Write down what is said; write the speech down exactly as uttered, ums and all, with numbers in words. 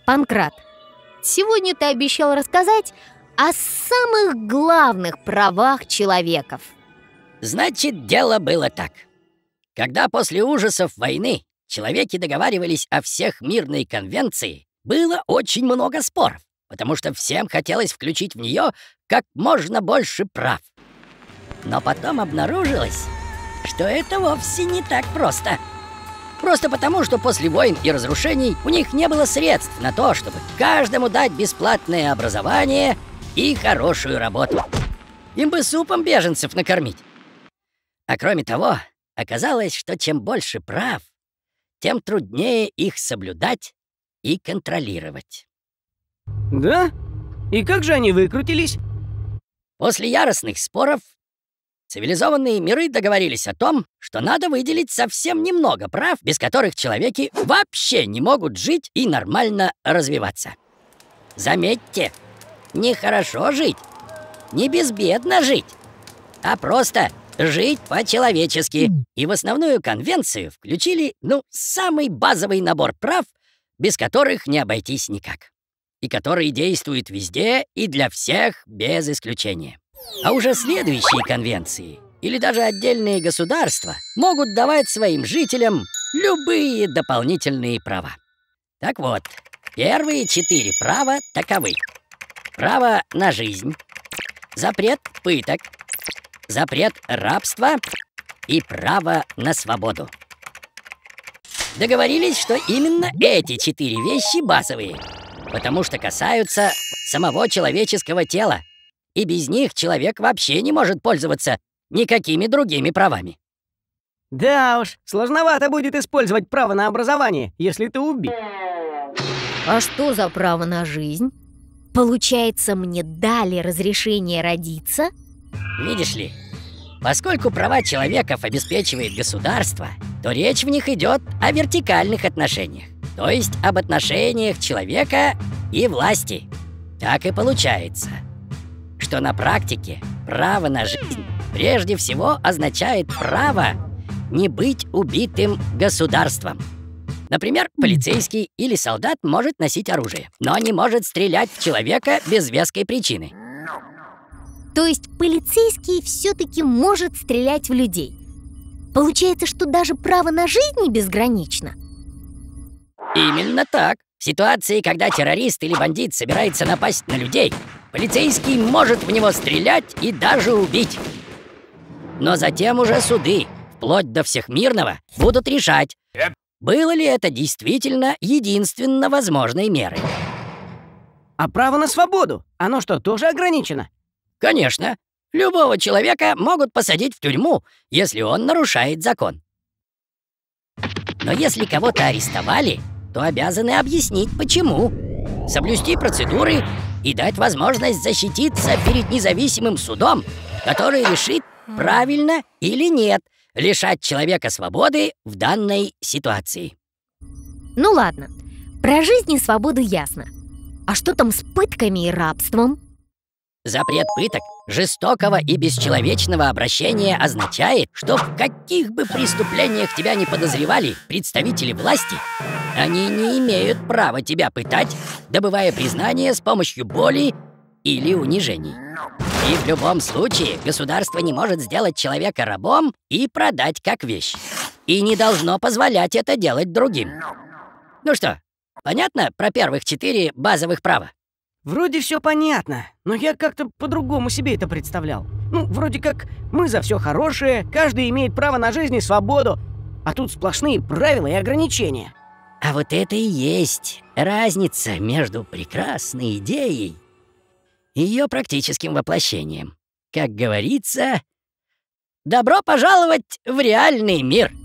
Панкрат, сегодня ты обещал рассказать о самых главных правах человеков. Значит, дело было так. Когда после ужасов войны человеки договаривались о всех мирной конвенции, было очень много споров, потому что всем хотелось включить в нее как можно больше прав. Но потом обнаружилось, что это вовсе не так просто. Просто потому, что после войн и разрушений у них не было средств на то, чтобы каждому дать бесплатное образование и хорошую работу. Им бы супом беженцев накормить. А кроме того, оказалось, что чем больше прав, тем труднее их соблюдать и контролировать. Да? И как же они выкрутились? После яростных споров цивилизованные миры договорились о том, что надо выделить совсем немного прав, без которых человеки вообще не могут жить и нормально развиваться. Заметьте, не хорошо жить, не безбедно жить, а просто жить по-человечески. И в основную конвенцию включили, ну, самый базовый набор прав, без которых не обойтись никак, и которые действуют везде и для всех без исключения. А уже следующие конвенции или даже отдельные государства могут давать своим жителям любые дополнительные права. Так вот, первые четыре права таковы: право на жизнь, запрет пыток, запрет рабства и право на свободу. Договорились, что именно эти четыре вещи базовые, потому что касаются самого человеческого тела. И без них человек вообще не может пользоваться никакими другими правами. Да уж, сложновато будет использовать право на образование, если ты убит. А что за право на жизнь? Получается, мне дали разрешение родиться? Видишь ли, поскольку права человеков обеспечивает государство, то речь в них идет о вертикальных отношениях, то есть об отношениях человека и власти. Так и получается, что на практике право на жизнь прежде всего означает право не быть убитым государством. Например, полицейский или солдат может носить оружие, но не может стрелять в человека без веской причины. То есть полицейский все-таки может стрелять в людей. Получается, что даже право на жизнь не безгранично? Именно так. В ситуации, когда террорист или бандит собирается напасть на людей, полицейский может в него стрелять и даже убить. Но затем уже суды, вплоть до всемирного, будут решать, было ли это действительно единственно возможной мерой. А право на свободу, оно что, тоже ограничено? Конечно. Любого человека могут посадить в тюрьму, если он нарушает закон. Но если кого-то арестовали, то обязаны объяснить, почему, соблюсти процедуры и дать возможность защититься перед независимым судом, который решит, правильно или нет лишать человека свободы в данной ситуации. Ну ладно, про жизнь и свободу ясно. А что там с пытками и рабством? Запрет пыток, жестокого и бесчеловечного обращения означает, что в каких бы преступлениях тебя не подозревали представители власти, они не имеют права тебя пытать, добывая признание с помощью боли или унижений. И в любом случае государство не может сделать человека рабом и продать как вещь. И не должно позволять это делать другим. Ну что, понятно про первых четыре базовых права? Вроде все понятно, но я как-то по-другому себе это представлял. Ну, вроде как мы за все хорошее, каждый имеет право на жизнь и свободу, а тут сплошные правила и ограничения. А вот это и есть разница между прекрасной идеей и ее практическим воплощением. Как говорится, добро пожаловать в реальный мир.